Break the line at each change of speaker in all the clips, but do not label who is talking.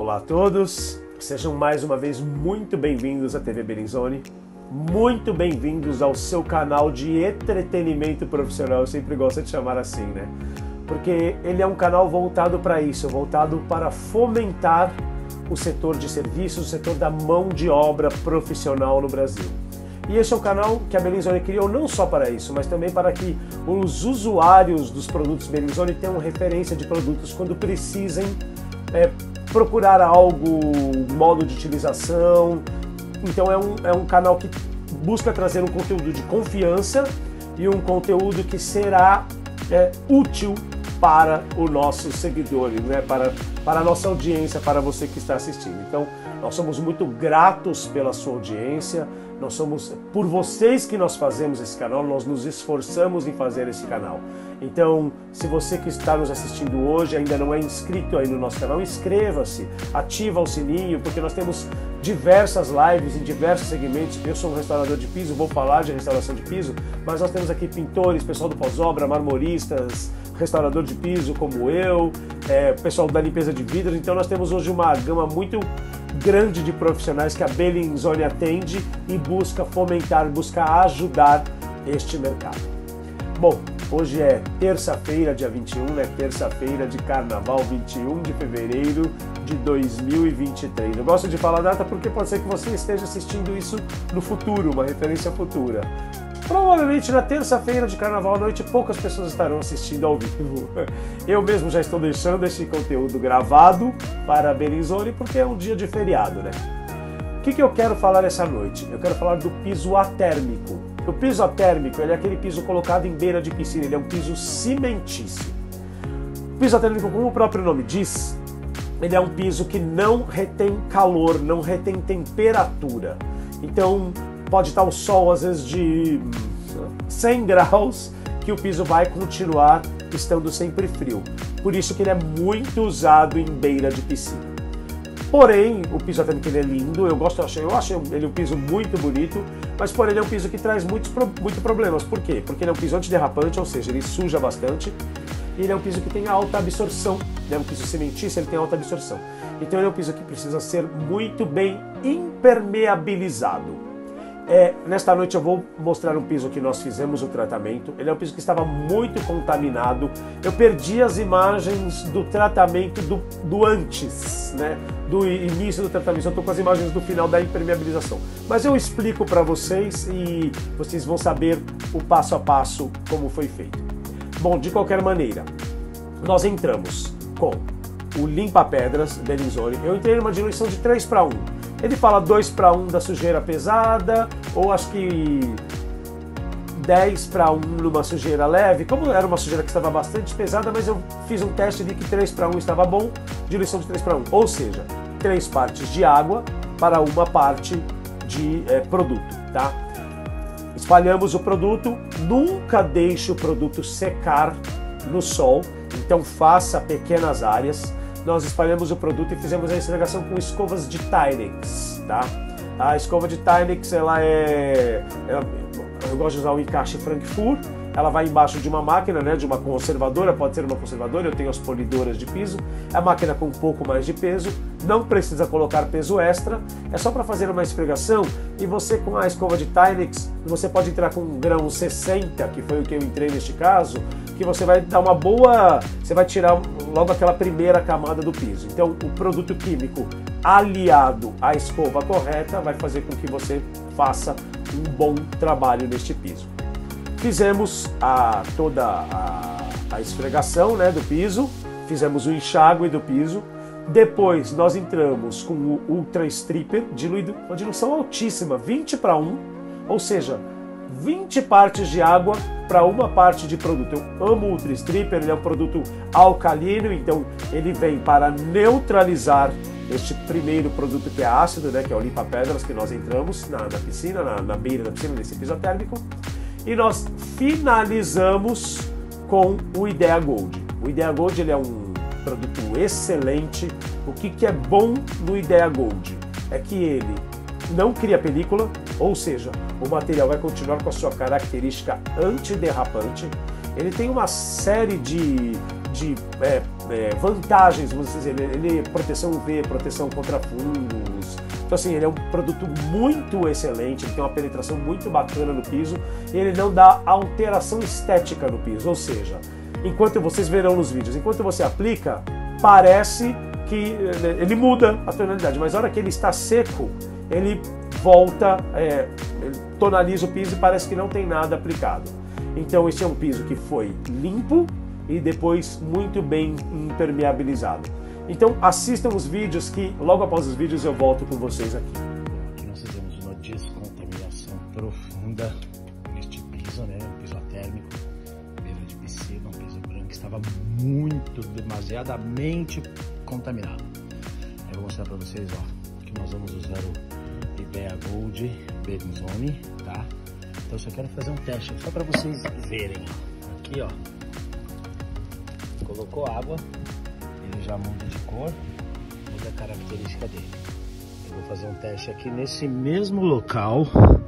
Olá a todos, sejam mais uma vez muito bem-vindos à TV Bellinzone, muito bem-vindos ao seu canal de entretenimento profissional, eu sempre gosto de chamar assim, né? Porque ele é um canal voltado para isso, voltado para fomentar o setor de serviços, o setor da mão de obra profissional no Brasil. E esse é um canal que a Bellinzone criou não só para isso, mas também para que os usuários dos produtos Bellinzone tenham referência de produtos quando precisem procurar algo, modo de utilização. Então é um canal que busca trazer um conteúdo de confiança e um conteúdo que será útil para os nossos seguidores, né? para a nossa audiência, para você que está assistindo. Então, nós somos muito gratos pela sua audiência, nós somos por vocês que nós fazemos esse canal, nós nos esforçamos em fazer esse canal. Então, se você que está nos assistindo hoje ainda não é inscrito aí no nosso canal, inscreva-se, ativa o sininho, porque nós temos diversas lives em diversos segmentos. Eu sou um restaurador de piso, vou falar de restauração de piso, mas nós temos aqui pintores, pessoal do pós-obra, marmoristas, restaurador de piso como eu, pessoal da limpeza de vidros. Então nós temos hoje uma gama muito grande de profissionais que a Bellinzone atende e busca fomentar, busca ajudar este mercado. Bom, hoje é terça-feira, dia 21, né? Terça-feira de Carnaval, 21 de fevereiro de 2023. Eu gosto de falar a data porque pode ser que você esteja assistindo isso no futuro, uma referência futura. Provavelmente na terça-feira de Carnaval à noite poucas pessoas estarão assistindo ao vivo. Eu mesmo já estou deixando esse conteúdo gravado para a Bellinzone porque é um dia de feriado, né? O que eu quero falar essa noite? Eu quero falar do piso atérmico. O piso atérmico ele é aquele piso colocado em beira de piscina, ele é um piso cimentício. O piso atérmico, como o próprio nome diz, ele é um piso que não retém calor, não retém temperatura. Então, pode estar o sol às vezes de 100 graus, que o piso vai continuar estando sempre frio. Por isso que ele é muito usado em beira de piscina. Porém, o piso atérmico ele é lindo, eu acho ele um piso muito bonito, mas porém ele é um piso que traz muitos problemas. Por quê? Porque ele é um piso antiderrapante, ou seja, ele suja bastante, e ele é um piso que tem alta absorção, é um piso cimentício, ele tem alta absorção. Então ele é um piso que precisa ser muito bem impermeabilizado. Nesta noite eu vou mostrar um piso que nós fizemos o tratamento. Ele é um piso que estava muito contaminado. Eu perdi as imagens do tratamento do antes, né? Do início do tratamento. Eu estou com as imagens do final da impermeabilização. Mas eu explico para vocês e vocês vão saber o passo a passo como foi feito. Bom, de qualquer maneira, nós entramos com o limpa-pedras Bellinzone. Eu entrei numa diluição de 3:1. Ele fala 2:1 da sujeira pesada, ou acho que 10:1 numa sujeira leve. Como era uma sujeira que estava bastante pesada, mas eu fiz um teste de que 3:1 estava bom, diluição de 3:1. Ou seja, 3 partes de água para uma parte de produto, tá? Espalhamos o produto, nunca deixe o produto secar no sol, então faça pequenas áreas. Nós espalhamos o produto e fizemos a esfregação com escovas de Tinex, tá? A escova de Tinex, eu gosto de usar o encaixe Frankfurt, ela vai embaixo de uma máquina, né, de uma conservadora, pode ser uma conservadora, eu tenho as polidoras de piso, é a máquina com um pouco mais de peso, não precisa colocar peso extra, é só para fazer uma esfregação, e você com a escova de Tinex, você pode entrar com um grão 60, que foi o que eu entrei neste caso, que você vai dar uma boa, você vai tirar logo aquela primeira camada do piso. Então o produto químico aliado à escova correta vai fazer com que você faça um bom trabalho neste piso. Fizemos toda a esfregação, né, do piso, fizemos o enxágue do piso, depois nós entramos com o Ultra Stripper, diluído, uma diluição altíssima, 20:1, ou seja, 20 partes de água para uma parte de produto. Eu amo o Ultra Stripper, ele é um produto alcalino, então ele vem para neutralizar este primeiro produto que é ácido, né, que é o limpa-pedras, que nós entramos na piscina, na beira da piscina, nesse piso térmico. E nós finalizamos com o Idea Gold. O Idea Gold ele é um produto excelente. O que é bom no Idea Gold? É que ele não cria película, ou seja, o material vai continuar com a sua característica antiderrapante. Ele tem uma série de de vantagens, vamos dizer, ele é proteção UV, proteção contra fungos. Então assim, ele é um produto muito excelente, ele tem uma penetração muito bacana no piso e ele não dá alteração estética no piso, ou seja, enquanto vocês verão nos vídeos, enquanto você aplica, parece que ele muda a tonalidade, mas na hora que ele está seco, ele volta, ele tonaliza o piso e parece que não tem nada aplicado. Então esse é um piso que foi limpo e depois muito bem impermeabilizado. Então assistam os vídeos que logo após os vídeos eu volto com vocês aqui.
Aqui nós fizemos uma descontaminação profunda neste piso, né? Um piso atérmico, beira de piscina, um piso branco que estava demasiadamente contaminado. Eu vou mostrar para vocês, ó, que nós vamos usar o Idea Gold Benzone, tá? Então eu só quero fazer um teste só para vocês verem. Aqui, ó, colocou água, ele já muda de cor, muda a característica dele. Eu vou fazer um teste aqui nesse mesmo local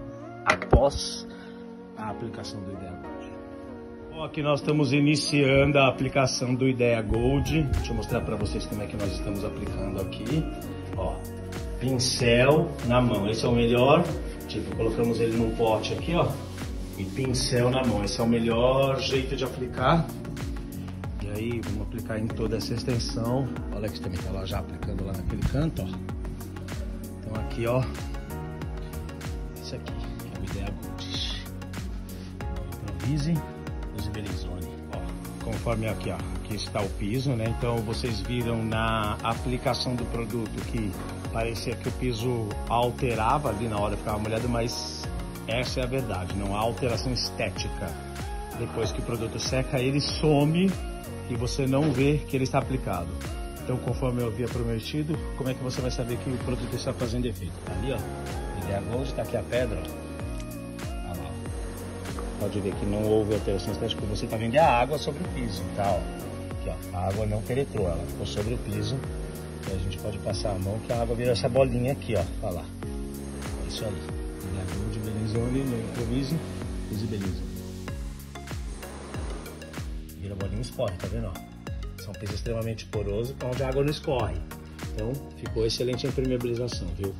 após a aplicação do Idea Gold. Bom, aqui nós estamos iniciando a aplicação do Idea Gold. Deixa eu mostrar para vocês como é que nós estamos aplicando aqui. Ó, pincel na mão, esse é o melhor. Tipo, colocamos ele num pote aqui, ó, e pincel na mão. Esse é o melhor jeito de aplicar. E aí, vamos aplicar em toda essa extensão. O Alex também tá lá já aplicando lá naquele canto, ó. Então aqui, ó, esse aqui é o Idea Gold. Improvise, use Benzone. Ó, conforme aqui, ó, aqui está o piso, né? Então vocês viram na aplicação do produto que parecia que o piso alterava ali na hora, ficava molhado, mas essa é a verdade, não há alteração estética. Depois que o produto seca, ele some e você não vê que ele está aplicado. Então, conforme eu havia prometido, como é que você vai saber que o produto está fazendo efeito? Tá ali, ó, Idea Gold, tá aqui a pedra, ó. Olha lá. Pode ver que não houve alteração estética, porque você está vendo a água sobre o piso, tá? Ó. Aqui, ó, a água não penetrou, ela ficou sobre o piso. E a gente pode passar a mão que a água vira essa bolinha aqui, ó. Olha lá. Isso aí. Idea Gold Benzone, no improvise, use Benzone. Vira a bolinha e escorre, tá vendo? Ó? São pisos extremamente porosos, onde a água não escorre. Então, ficou excelente a impermeabilização, viu?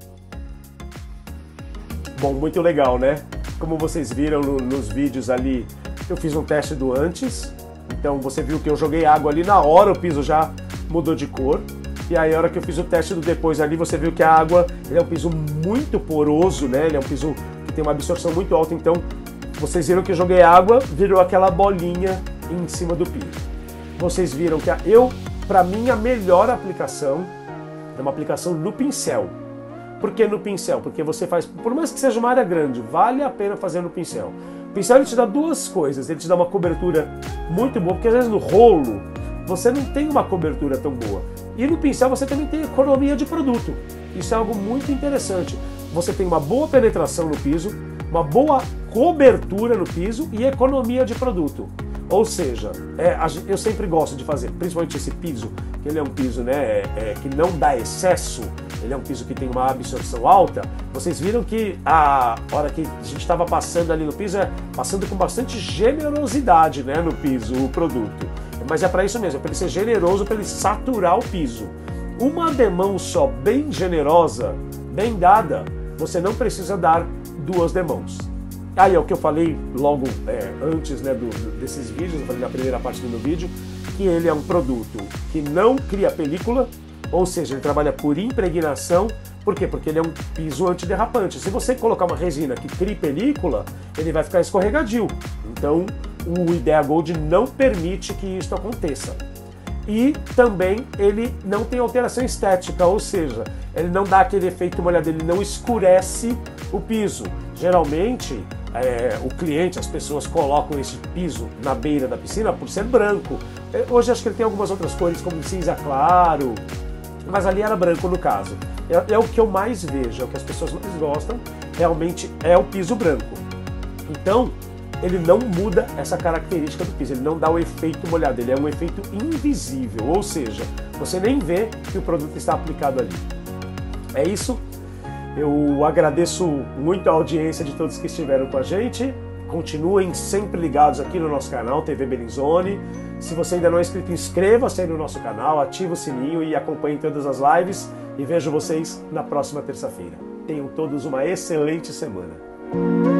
Bom, muito legal, né? Como vocês viram nos vídeos ali, eu fiz um teste do antes. Então você viu que eu joguei água ali, na hora o piso já mudou de cor. E aí, a hora que eu fiz o teste do depois ali, você viu que a água, ele é um piso muito poroso, né? Ele é um piso que tem uma absorção muito alta. Então, vocês viram que eu joguei água, virou aquela bolinha em cima do piso. Vocês viram que para mim, a melhor aplicação é uma aplicação no pincel. Por que no pincel? Porque você faz, por mais que seja uma área grande, vale a pena fazer no pincel. O pincel ele te dá duas coisas, ele te dá uma cobertura muito boa, porque às vezes no rolo você não tem uma cobertura tão boa. E no pincel você também tem economia de produto. Isso é algo muito interessante. Você tem uma boa penetração no piso, uma boa cobertura no piso e economia de produto. Ou seja, eu sempre gosto de fazer, principalmente esse piso, que ele é um piso, né, que não dá excesso, ele é um piso que tem uma absorção alta. Vocês viram que a hora que a gente estava passando ali no piso, passando com bastante generosidade, né, no piso, o produto. Mas é para isso mesmo, é para ele ser generoso, para ele saturar o piso. Uma demão só bem generosa, bem dada, você não precisa dar duas demãos. Aí é o que eu falei logo antes, né, desses vídeos, eu falei na primeira parte do meu vídeo, que ele é um produto que não cria película, ou seja, ele trabalha por impregnação. Por quê? Porque ele é um piso antiderrapante. Se você colocar uma resina que crie película, ele vai ficar escorregadio. Então, o Idea Gold não permite que isso aconteça. E também ele não tem alteração estética, ou seja, ele não dá aquele efeito molhado, ele não escurece o piso. Geralmente, o cliente, as pessoas colocam esse piso na beira da piscina por ser branco. Hoje acho que ele tem algumas outras cores, como cinza claro, mas ali era branco no caso. É o que eu mais vejo, é o que as pessoas mais gostam, realmente é o piso branco. Então, ele não muda essa característica do piso, ele não dá o efeito molhado, ele é um efeito invisível, ou seja, você nem vê que o produto está aplicado ali. É isso, eu agradeço muito a audiência de todos que estiveram com a gente Continuem sempre ligados aqui no nosso canal, TV Bellinzone. Se você ainda não é inscrito, inscreva-se aí no nosso canal, ative o sininho e acompanhe todas as lives. E vejo vocês na próxima terça-feira. Tenham todos uma excelente semana.